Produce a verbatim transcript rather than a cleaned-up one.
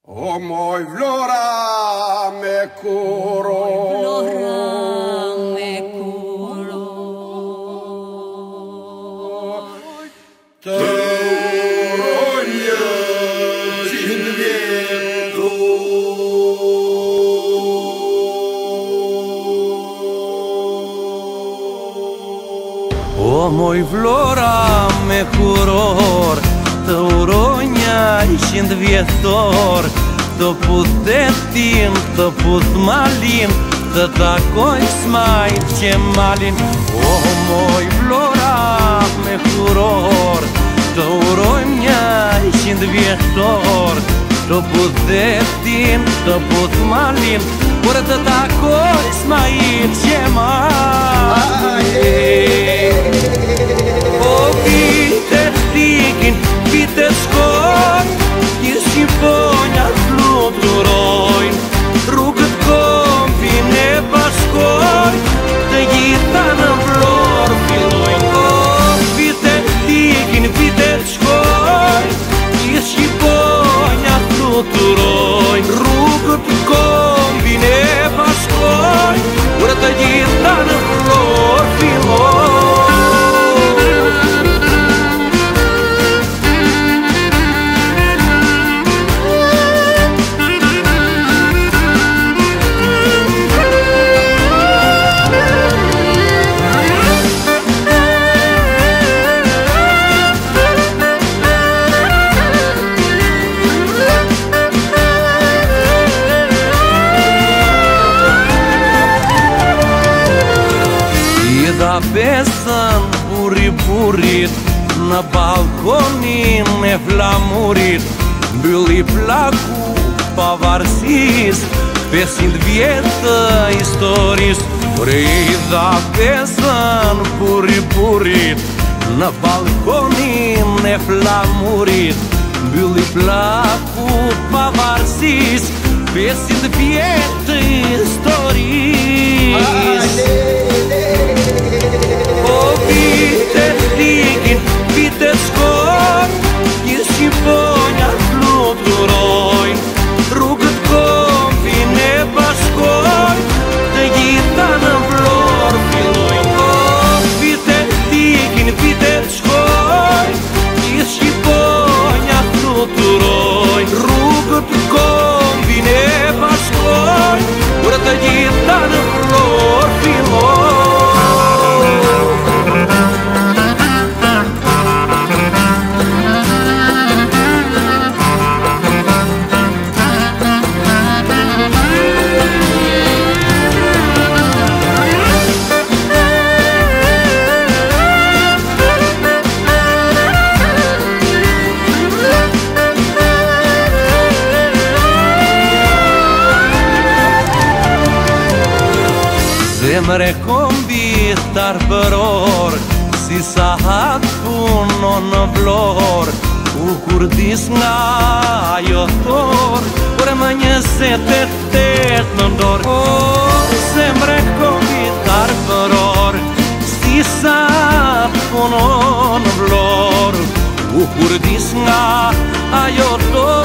O moj vlora me kuro, vlora me kuro, të uronjë qind vjetu. O moj vlora me kuror, të uronja i qind vjetor, të putetin, të put malin, të takoj smajt që malin. O moj vlora me kuror, të uronja i qind vjetor, të putetin, të put malin, por të takoj smajt që malin. O vite tikin, vite shkoj, i shqiponja fluturojnë, rrugët kompin e bashkoj, të gjitha në vlorë fillojnë. O vite tikin, vite shkoj, i shqiponja fluturojnë, rrugët kompin e bashkoj, kur të gjitha në vlorë fillojnë. Da besën buri-burit, në balkonin e flamurit, mbylli plaku pavarësis, pesëqind vjetë historis. Prej da besën buri-burit, në balkonin e flamurit, mbylli plaku pavarësis, pesëqind vjetë historis. O vite tikin, vite shkoj, i shqiponja fluturojnë, rrugët kompin e bashkoj, të gjitha në vlorë fillojnë. O vite tikin, vite shkoj, i shqiponja fluturojnë, rrugët kompin e bashkoj, kur të gjitha në vlorë fillojnë. Zemre kombi tarpëror, si sa hat punon në vlor, u kur dis nga ajo tor, por më njëzet e tet në ndor. O zemre kombi tarpëror, si sa punon në vlor, u kur dis nga ajo tor,